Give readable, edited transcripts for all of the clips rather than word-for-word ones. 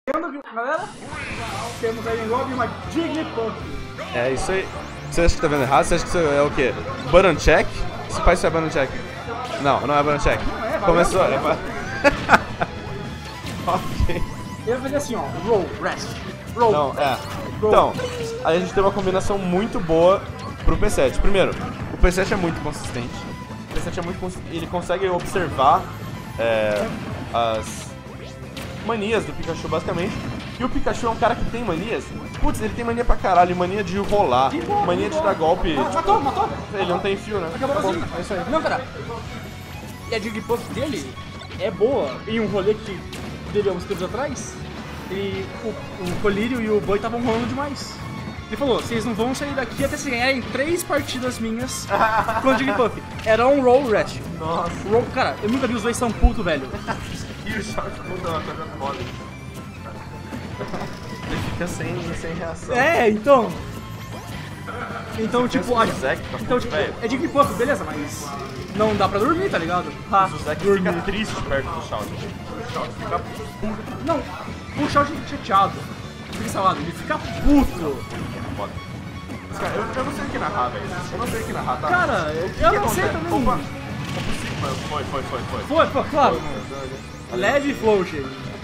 Galera, temos aí um Robin e uma Jigglypuff. É isso aí. Você acha que tá vendo errado? Você acha que isso é o quê? Button check? Esse pai é button check. Não, não é button check. Começou, é pra... Ok. Ele vai fazer assim, ó, roll, rest, roll. Não, Então, aí a gente tem uma combinação muito boa pro P7. Primeiro, o P7 é muito consistente. O P7 é muito consistente. Ele consegue observar as manias do Pikachu, basicamente. E o Pikachu é um cara que tem manias. Putz, ele tem mania pra caralho, mania de rolar, mania de dar golpe. Matou. Ele não tem fio, né? Acabou assim. É isso aí. Não, cara. E a Jigglypuff dele é boa. Em um rolê que teve uns tempos atrás, o Colírio e o Boi estavam rolando demais. Ele falou, vocês não vão sair daqui até se ganharem 3 partidas minhas com a Jigglypuff. Era um roll rest. Nossa. Roll, cara, eu nunca vi os dois tão putos, velho. E o Short muda uma coisa mole. Ele fica sem reação. Então, tipo, é Jigglypuff, beleza, mas não dá pra dormir, tá ligado? Mas o Zack fica triste perto do Shout. O Shout fica puto. Não, o Shout fica chateado. Fica salado, ele fica puto. Foda. Mas, cara, eu não sei o que narrar, velho. Eu não sei o que narrar, tá? Cara, eu não sei também. Opa! Foi. Claro. Leve float.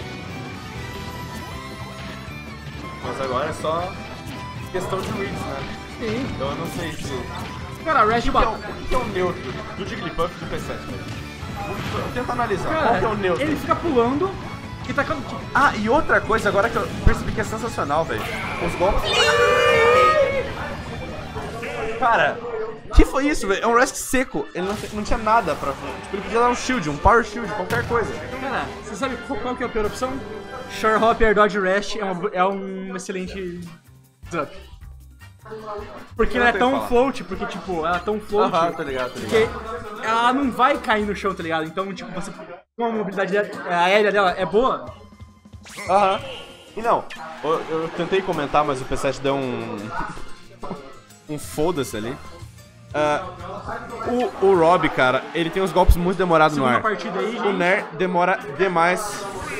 Mas agora é só questão de reads, né? Sim. Então eu não sei se... Cara, Rash bateu. O que é o neutro do Jigglypuff e do P7, velho? Tenta analisar. Cara, qual que é o neutro? ele fica pulando e tacando... Ah, e outra coisa agora que eu percebi que é sensacional, velho. Os golpes... Cara, que foi isso, velho? É um Rest seco. Ele não tinha nada pra... Tipo, ele podia dar um shield, um power shield, qualquer coisa. Cara, você sabe qual que é a pior opção? Sure Hopper Dodge Rash é um excelente up. Porque ela é tão float, porque tipo, ela é tão float Tá ligado. que ela não vai cair no chão, tá ligado? Então, tipo, você, como a mobilidade aérea dela é boa... E não, eu tentei comentar, mas o P7 deu um foda-se ali. O Rob, cara, ele tem uns golpes muito demorados no ar. Partida aí, o Nair demora demais.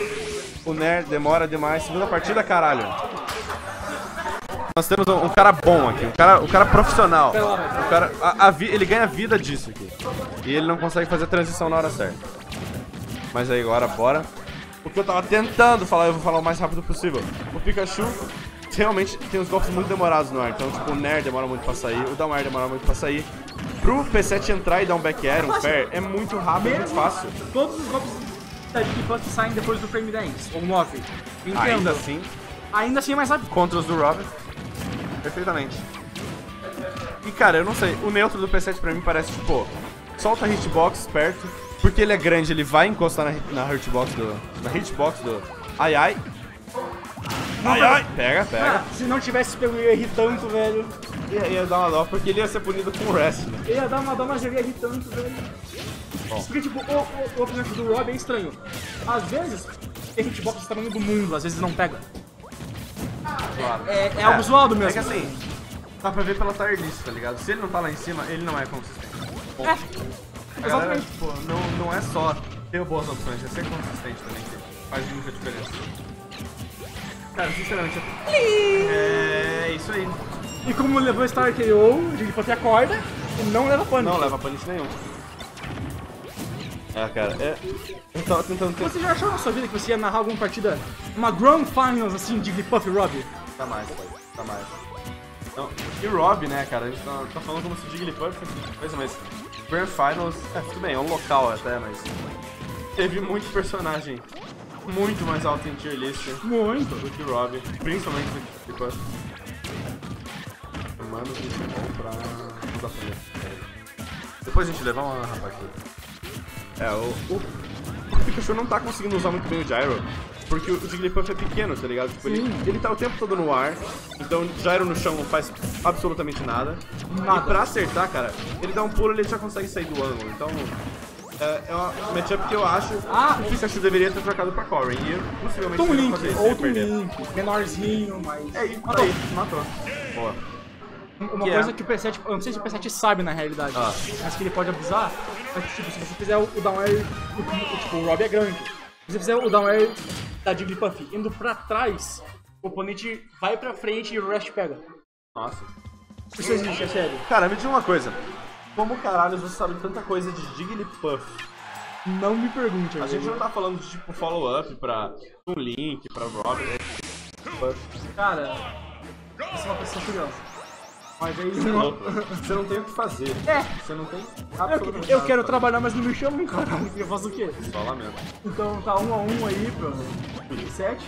Segunda partida, caralho. Nós temos um cara bom aqui, um cara profissional. O cara, ele ganha vida disso aqui. E ele não consegue fazer a transição na hora certa. Mas aí agora, bora. O que eu tava tentando falar, eu vou falar o mais rápido possível. O Pikachu realmente tem uns golpes muito demorados no ar. Então, tipo, o Nair demora muito pra sair, o Damar demora muito pra sair. Pro P7 entrar e dar um back air, um fair, é muito rápido, é muito fácil. Todos os golpes da Jigglypuff saem depois do frame 10, ou 9. Entendo. Ainda assim é mais rápido. Contra os do Rob. Perfeitamente. E cara, eu não sei, o neutro do P7 pra mim parece tipo, solta a hitbox perto, porque ele é grande, ele vai encostar na hitbox do ai. Pega. Ah, se não tivesse pego, eu ia rir tanto, velho. Ia dar uma dó, porque ele ia ser punido com o rest, né? Ia dar uma dó, mas eu ia rir tanto, velho. Bom. Porque tipo, o oponente do Rob é estranho. Às vezes, tem hitbox do tamanho do mundo, às vezes não pega. Claro. É algo zoado mesmo. É que assim, dá pra ver pela tier list, tá ligado? Se ele não tá lá em cima, ele não é consistente. Exatamente. Galera, tipo, não é só ter boas opções, é ser consistente também, que faz muita diferença. Cara, sinceramente, é isso aí. E como levou Star KO, o Jigglypuff acorda e não leva punish. Não leva punish nenhum. Cara, eu tava tentando... Você já achou na sua vida que você ia narrar alguma partida, uma Grand Finals assim, de Jigglypuff e Rob? Tá mais. Não, e o Rob, né, cara, a gente tá falando como se o Jigglypuff fosse coisa, mas Grand Finals, tudo bem, é um local até, mas teve muito personagem muito mais alto em tier list do que o Rob, principalmente do Jigglypuff. Mano, isso é bom pra mudar pra ele. Depois a gente levar uma rapaz. O Pikachu não tá conseguindo usar muito bem o Gyro, porque o Jigglypuff é pequeno, tá ligado? Tipo, ele tá o tempo todo no ar, então Gyro no chão não faz absolutamente nada. E pra acertar, cara, ele dá um pulo e ele já consegue sair do ângulo, então... É uma matchup que eu acho que o Pikachu deveria ter trocado pra Corrin, e possivelmente Tom Link, fazer isso, outro Link, menorzinho, mas... Matou. Boa. Uma coisa que o P7, eu não sei se o P7 sabe na realidade, mas que ele pode abusar, é que tipo, se você fizer o down air, tipo, o Rob é grande, se você fizer o down air da Jigglypuff indo pra trás, o oponente vai pra frente e o Rest pega. Nossa. Isso existe, é sério. Cara, me diz uma coisa. Como caralho você sabe tanta coisa de Jigglypuff? Não me pergunte. A gente não tá falando de tipo follow-up pra um Link, pra Robin. Cara, isso é uma pessoa curiosa. Mas aí Você não tem o que fazer. Você não tem absolutamente eu nada quero pra trabalhar, mas não me chamam, cara. Eu faço o quê? fazer. Só lamento. Então tá 1 a 1 aí pro 7.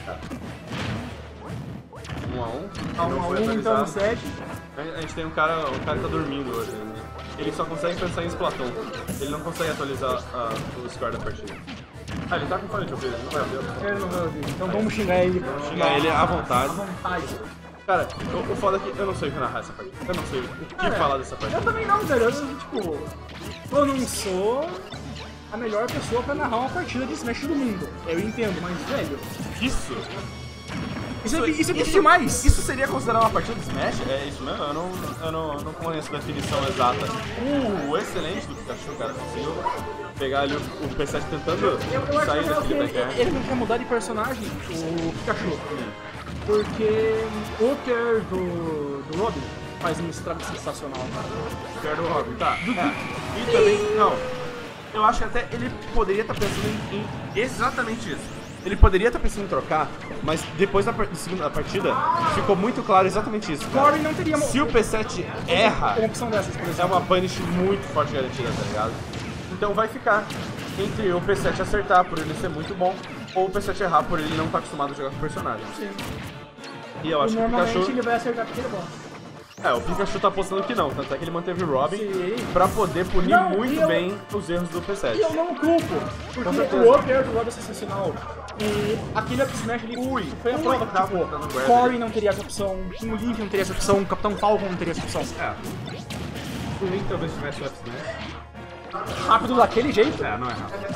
1 a 1. Tá 1 a 1, então no 7. A gente tem um cara que tá dormindo hoje. Né? Ele só consegue pensar em Splatoon. Ele não consegue atualizar o score da partida. Ah, ele tá com fone de ouvido, ele não vai ouvir. Ele não vai ouvir. Então vamos xingar ele. Xingar ele à vontade. À vontade. Cara, o foda é que eu não sei o que narrar essa partida. Eu não sei o que falar dessa partida. Eu também não, velho. Eu não sou a melhor pessoa pra narrar uma partida de Smash do mundo. Eu entendo, mas, velho... Isso Isso é muito demais. Isso seria considerado uma partida de Smash? É isso mesmo? Eu não conheço a definição exata. O excelente do Pikachu, cara, conseguiu pegar ali o P7 tentando sair daquele da guerra. Ele não quer mudar de personagem, o Pikachu. Porque o Care do Robin faz um estrago sensacional, cara. O Care do Robin, tá. E também, não. Eu acho que até ele poderia estar pensando em exatamente isso. Ele poderia estar pensando em trocar, mas depois da segunda partida ficou muito claro exatamente isso. Corey não teria... Se o P7 erra, uma opção dessas, por é exemplo. uma punish muito forte garantida, tá ligado? Então vai ficar entre o P7 acertar por ele ser muito bom, ou o P7 errar por ele não estar acostumado a jogar com o personagem. Sim. E eu acho que o Normalmente Pikachu... ele vai acertar porque ele é bom. o Pikachu tá apostando que não, tanto é que ele manteve o Robin Sim. pra poder punir Não, muito bem os erros do P7. E eu não culpo, porque certeza. o up air do Robin é sensacional. E aquele up smash ali foi a prova que, tipo, Corey não teria essa opção, o Link não teria essa opção, o Capitão Falcon não teria essa opção. O Link talvez tivesse up smash. Rápido daquele jeito, Não é rápido.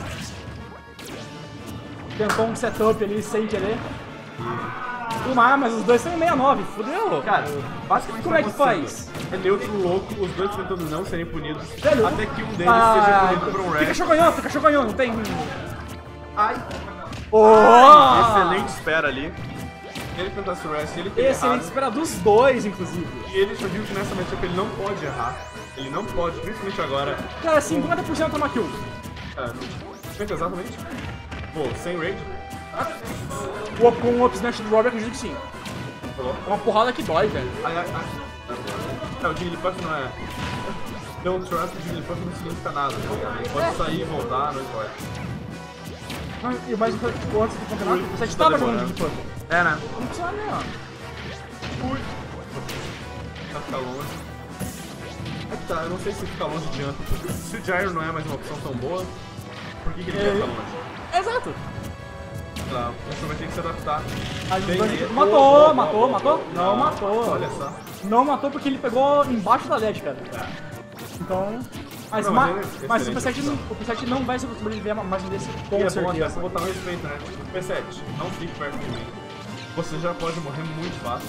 tentou um setup ali sem querer. Mas os dois estão em 69, fudeu. Cara, basicamente Como é que faz? É neutro louco, os dois tentando não serem punidos, Velho, até que um deles seja punido por um red. Pikachu ganhou, não tem... Ai! Oh! Excelente espera ali. Ele tentasse o rest, ele tem Excelente errado. espera dos dois, inclusive. E ele já viu que nessa matchup ele não pode errar. Ele não pode, principalmente agora. Cara, 50% toma kill. 50 exatamente. Pô, sem raid. Com o up smash do Robin, acredito que sim. É uma porrada que dói, velho. Não, o Jigglypuff não é... Don't trust o Jigglypuff não significa nada, tá ligado? Ele pode sair e voltar, não importa. E o mais importante, antes do campeonato, você estava jogando de Jigglypuff. Né? Não precisa, né, ó. Pra ficar longe. É que tá, eu não sei se ficar longe adianta. Se o Gyro não é mais uma opção tão boa, por que ele quer ficar longe? Exato. Tá, você vai ter que se adaptar. Matou. Não matou. Olha só. Não matou porque ele pegou embaixo da LED, cara. Então... Mas, Não, mas o P7 não vai sobreviver mais um desse com E é bom certeza. até você botar um respeito, né? P7, não fique perto de mim. Você já pode morrer muito fácil.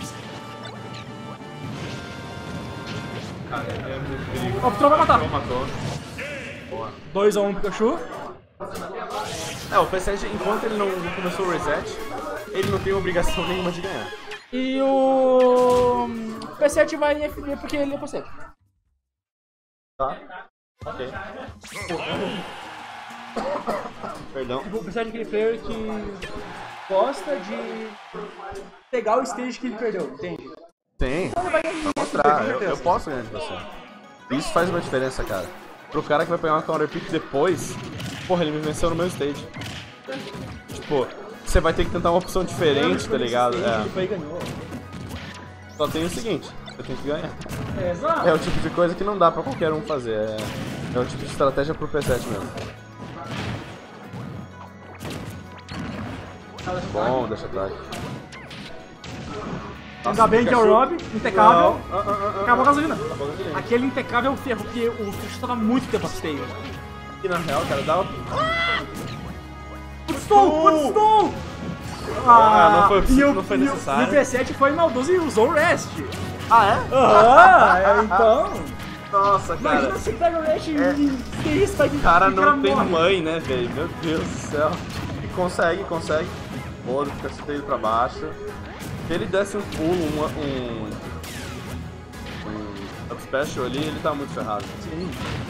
Cara, é muito perigo. O Ptron vai matar. Matou. Boa. 2 a 1 Pikachu. O P7, enquanto ele não começou o reset, ele não tem obrigação nenhuma de ganhar. E o P7 vai FD porque ele é P7. Tá? Ok. Perdão. O P7 é aquele player que gosta de pegar o stage que ele perdeu, entende? Tem. Vai mostrar. Eu posso ganhar de você. Isso faz uma diferença, cara. Pro cara que vai pegar uma counter pick depois, porra, ele me venceu no meu stage. Tipo, você vai ter que tentar uma opção diferente, tá ligado? Ele foi e ganhou. Só tem o seguinte, você tem que ganhar. Exato. É o tipo de coisa que não dá pra qualquer um fazer. É o tipo de estratégia pro P7 mesmo. Bom, deixa ataque. Ainda bem que é o Rob, impecável. Acabou a gasolina. Acabou a gasolina. Aquele impecável é o ferro, porque o Pikachu tava muito tempo upstage. E na real, cara, dá uma... Stone! Não foi necessário. E o P7 foi maldoso e usou o Rest. Ah, é? Então... Nossa, cara. Imagina você pega o Rest e isso vai O cara não tem mãe, né, velho? Meu Deus do céu. Consegue. Boa, fica chutando ele pra baixo. Se ele desse um pulo, um up special ali, ele tá muito ferrado. Sim.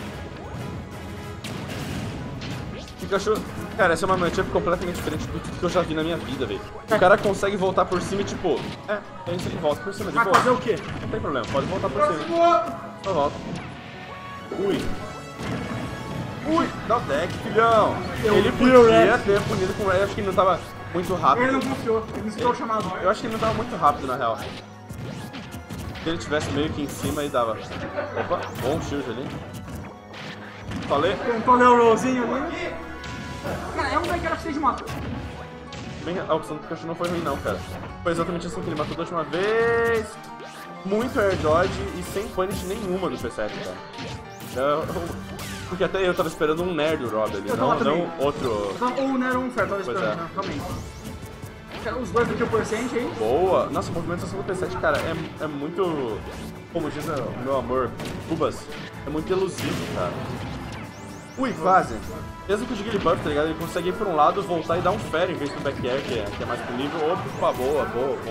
Pikachu, cara, essa é uma matchup completamente diferente do que eu já vi na minha vida, velho. O cara consegue voltar por cima e tipo, é isso, ele volta por cima de boa. Vai fazer o quê? Não tem problema, pode voltar por cima. Só volta. Ui, dá o deck, filhão. Ele podia ter punido com o Red, acho que ele não tava muito rápido. Ele não confiou, ele não esperou o chamado. Eu acho que ele não tava muito rápido, na real. Se ele tivesse meio que em cima, aí dava. Opa, bom shield ali. Falei. Tentou ler o rollzinho ali. Cara, é um deck que era cheio de mata. Bem, a opção do Pikachu não foi ruim não, cara. Foi exatamente assim que ele matou da última vez. Muito air dodge e sem punish nenhuma do P7, cara. Porque até eu tava esperando um nerd do Rob ali, não outro... Ou o Nero ou um Fair, tava esperando, né? Realmente. Os dois do kill percent aí. Boa! Nossa, a movimentação do P7, cara, é muito... Como diz o meu amor, Cubas, é muito elusivo, cara. Ui, quase. Mesmo com o Jigglypuff, tá ligado? Ele consegue ir por um lado, voltar e dar um fair em vez do back air, que é mais ponível. Opa, boa.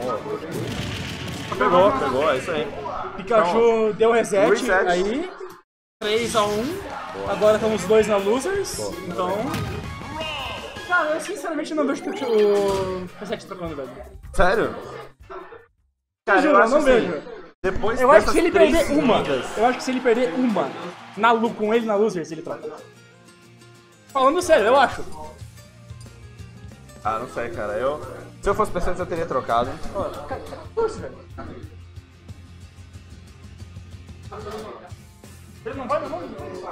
Pegou, é isso aí. Pikachu deu reset, reset. Aí 3-1. Agora estamos dois na losers. Boa. Então... Cara, eu sinceramente não vejo o P7 trocando, velho. Sério? Cara, eu não vejo. Depois eu acho que se ele perder seguidas... eu acho que se ele perder uma com ele na losers, ele troca. Falando sério, eu acho. Ah, não sei, cara. Se eu fosse P7, eu teria trocado. Força, velho. Ele não vai, não?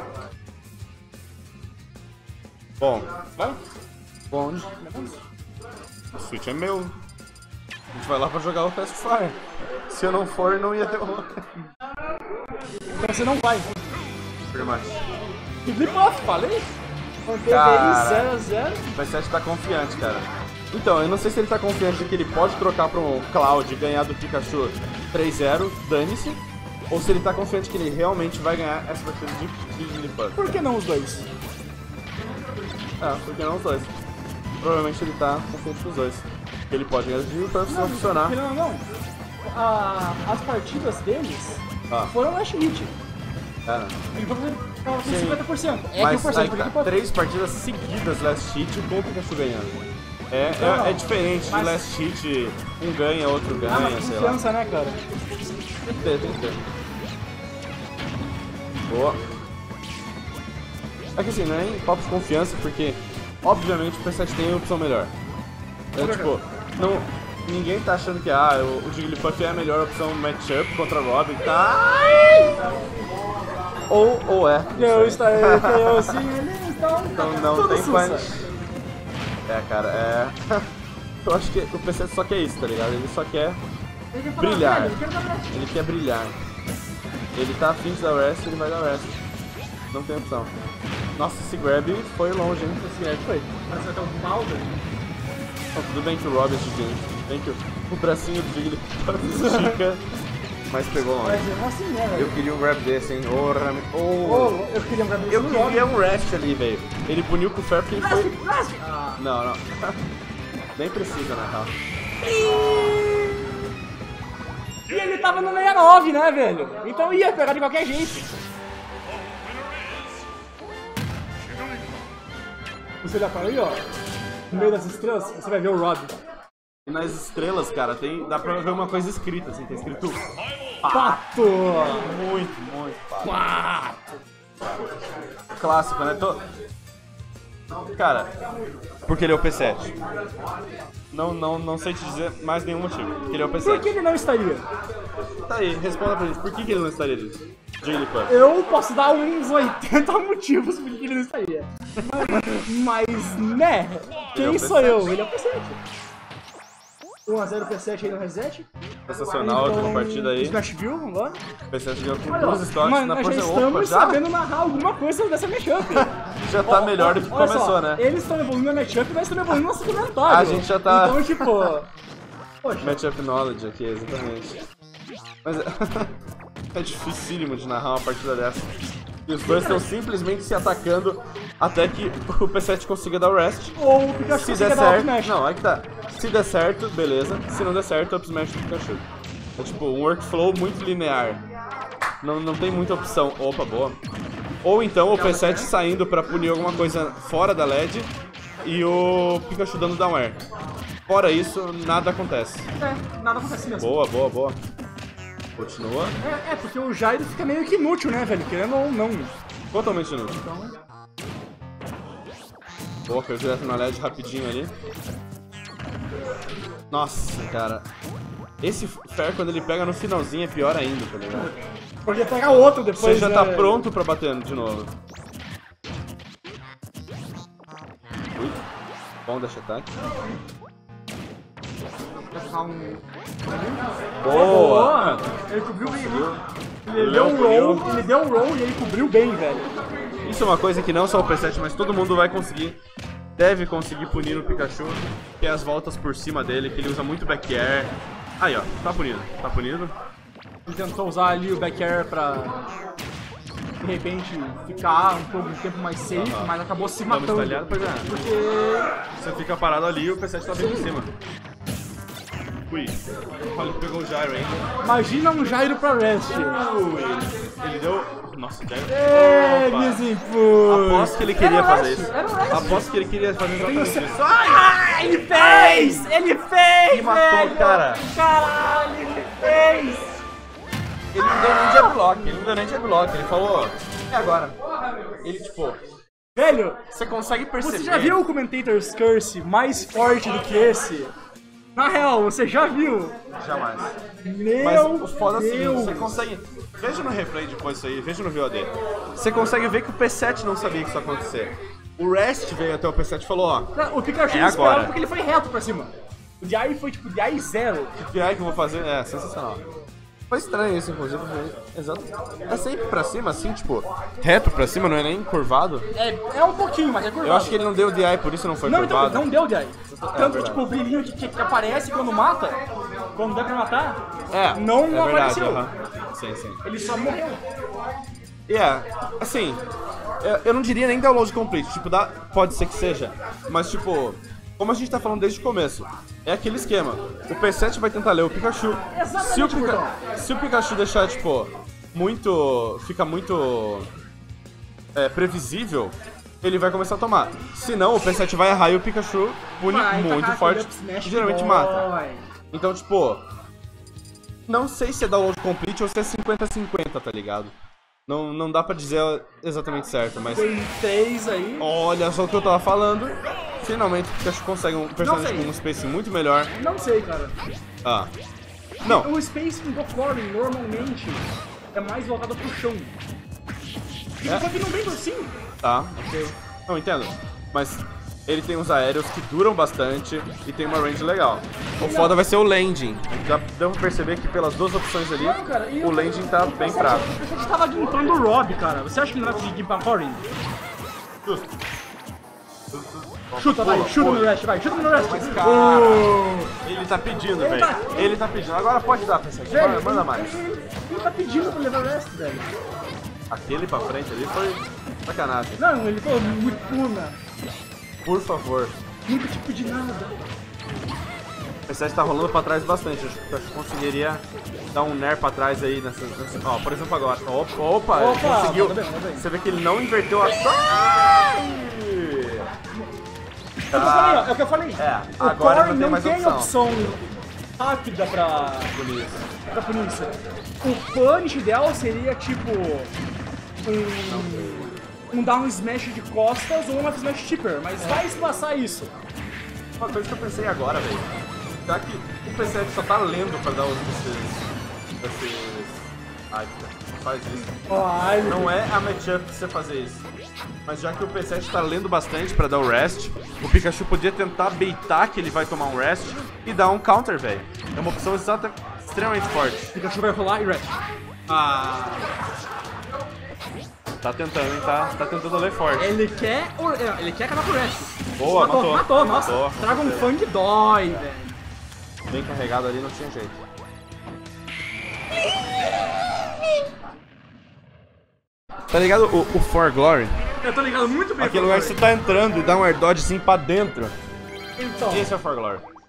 Bom. Vai? Bom. O Switch é meu. A gente vai lá pra jogar o Fast Fire. Se eu não for, não ia ter o... Então você não vai. Pretty much. Jigglypuff, falei? Cara, 0-0. O P7 tá confiante, cara. Então, eu não sei se ele tá confiante de que ele pode trocar pro Cloud e ganhar do Pikachu 3-0, dane-se. Ou se ele tá confiante que ele realmente vai ganhar essa partida de Jigglypuff. Por que não os dois? Por que não os dois? Provavelmente ele tá confiante nos dois. Ele pode ganhar de Jigglypuff se não funcionar. Não. As partidas deles foram last hit. Ele tava com 50%. Mas aí tá 3 partidas seguidas last hit com o Pikachu ganhando. É diferente de last hit, um ganha, outro ganha, sei lá. Confiança, né, cara? Tem que ter. Boa. É que assim, não é em papo de confiança, porque obviamente o P7 tem a opção melhor. Tipo, ninguém tá achando que o Jigglypuff é a melhor opção matchup contra o Robin, tá? Ou é. Eu sim, então não tem punch. Cara, eu acho que o PC só quer isso, tá ligado? Ele só quer brilhar. Ele quer brilhar. Ele tá afim de dar rest, ele vai dar rest. Não tem opção. Nossa, esse grab foi longe, hein? Esse grab foi. Mas vai ter um Bowser. Tudo bem que o Rob é gigante. Bem que o bracinho do Jigglypuff estica. Mas pegou longe. Mas assim, né, velho? Eu queria um grab desse, hein? Eu queria um grab desse. Eu queria um rest ali, velho. Ele puniu com o Fair porque ele foi... Não. Nem precisa, na real. E ele tava no 69, né, velho? Então ia pegar de qualquer jeito. Você olhar para aí, ó. No meio das estrelas, você vai ver o Rob. E nas estrelas, cara, dá pra ver uma coisa escrita, assim, tá escrito Pato! Muito Pato! Clássico, né? Cara, porque ele é o P7. Não sei te dizer mais nenhum motivo. Porque ele é o P7. Por que ele não estaria? Tá aí, responda pra gente. Por que ele não estaria disso? Jigglypuff. Eu posso dar uns 80 motivos por que ele não estaria. Mas, né? Quem sou eu? Ele é o P7. 1-0 P7 aí no reset. Sensacional, última partida aí. Smashville, vamos lá. P7 ganhou com 2 stocks Mano, na nós força. já estamos sabendo narrar alguma coisa dessa matchup. Já tá melhor do que começou, só, né? Eles estão evoluindo a matchup e nós estamos evoluindo nosso comentário. A gente já tá... Então, tipo... Poxa. Matchup knowledge aqui, exatamente. Mas é dificílimo de narrar uma partida dessa. E os dois estão simplesmente se atacando até que o P7 consiga dar o rest. Ou o Pikachu Se der dar Up certo, Smash. não, aí que tá. Se der certo, beleza. Se não der certo, Up Smash do Pikachu. É tipo um workflow muito linear. Não tem muita opção. Opa, boa. Ou então o P7 saindo pra punir alguma coisa fora da LED e o Pikachu dando down air. Fora isso, nada acontece. Nada acontece mesmo. Boa. Continua. Porque o Gyro fica meio que inútil, né, velho? Querendo ou não. Totalmente inútil. Então... Boa, caiu direto na LED rapidinho ali. Nossa, cara. Esse Fair, quando ele pega no finalzinho, é pior ainda, tá ligado? Porque pega outro depois. Você já tá pronto pra bater de novo. Ui. Bom dash attack. Boa! Ele cobriu bem. Ele deu um roll e ele cobriu bem, velho. Isso é uma coisa que não só o P7, mas todo mundo vai conseguir. Deve conseguir punir o Pikachu, que é as voltas por cima dele, que ele usa muito back air. Aí, ó, tá punido. Ele tentou usar ali o back air pra, de repente, ficar um tempo mais safe, mas acabou se matando. Pois é. Porque você fica parado ali e o P7 tá bem em cima. Ui, ele pegou o Gyro ainda. Imagina um Gyro pra rest. Ele deu... Nossa, Gyro... Aposto que ele queria fazer isso. Aposto que ele queria fazer exatamente isso. Ah, ele fez! Ele fez! Ele matou o cara. Caralho, ele fez! Ele não deu nem jab block, ele falou... É agora. Ele, tipo... Velho, você consegue perceber... Você já viu o Commentator's Curse mais forte do que esse? Na real, você já viu? Jamais. Meu Mas o foda é o seguinte, você consegue... Veja no replay depois isso aí, veja no VOD. Você consegue ver que o P7 não sabia que isso ia acontecer. O Rest veio até o P7 e falou, ó... O Pikachu é não esperava agora. porque ele foi reto pra cima. O DI foi tipo DI 0. O DI que eu vou fazer é sensacional. Foi estranho isso, inclusive. Exato. É sempre pra cima, assim, tipo... Reto pra cima, não é nem curvado? É um pouquinho, mas é curvado. Eu acho que ele não deu DI, por isso não foi curvado. Então, não deu DI. Tanto que, tipo, o brilhinho que aparece quando mata, quando dá pra matar, não verdade, apareceu. Sim. Ele só morreu. Assim, eu não diria nem download complete, tipo, pode ser que seja, mas tipo, como a gente tá falando desde o começo, é aquele esquema, o P7 vai tentar ler o Pikachu, se o Pikachu deixar, tipo, fica muito previsível, ele vai começar a tomar. Se não, o P7 vai errar e o Pikachu pune muito forte e geralmente mata. Então, tipo, não sei se é download complete ou se é 50-50, tá ligado? Não dá pra dizer exatamente certo, mas... Tem 3 aí. Olha só o que eu tava falando. Finalmente o Pikachu consegue um personagem com um spacing muito melhor. Não sei, cara. Não. O spacing do Corrin, normalmente, é mais voltado pro chão. Só que não vem assim. Tá, ok. Não, entendo. Mas ele tem uns aéreos que duram bastante e tem uma range legal. O foda vai ser o landing. Já deu pra perceber que pelas duas opções ali, o landing tá bem fraco. A gente tava gimpando o Rob, cara. Você acha que não vai conseguir gimpar Corrin? Justo. Chuta, vai, chuta no Rest, vai, chuta no Rest. Mas, cara, ele tá pedindo, velho. Ele tá pedindo. Agora pode dar, pessoal. Manda mais. Ele tá pedindo pra levar o Rest, velho. Aquele pra frente ali foi sacanagem. Não, ele falou muito puna. Por favor. Nunca te pedi nada. O P7 tá rolando pra trás bastante. Acho que eu conseguiria dar um Nair pra trás aí nessa... Ó, por exemplo agora. Opa, ele conseguiu. Tá bem. Você vê que ele não inverteu a... É o que eu falei. Agora não tem mais opção rápida pra punir isso. O punish ideal seria tipo um down smash de costas ou um up smash chipper, mas vai espaçar isso. Uma coisa que eu pensei agora, velho. Já que o P7 só tá lendo pra dar esses... Ai, faz isso. Não é a matchup você fazer isso. Mas já que o P7 tá lendo bastante pra dar o rest, o Pikachu podia tentar baitar que ele vai tomar um rest e dar um counter, velho. É uma opção extremamente forte. O Pikachu vai rolar e rest. Tá tentando, hein? Tá tentando ler forte. Ele quer acabar com o rest. Boa, matou, nossa. Traga um Fang dói, velho. Bem carregado ali, não tinha jeito. Tá ligado o For Glory? Eu tô ligado muito bem. Aquele lugar que você tá entrando e dá um air dodgezinho pra dentro. Então. Esse é o For Glory.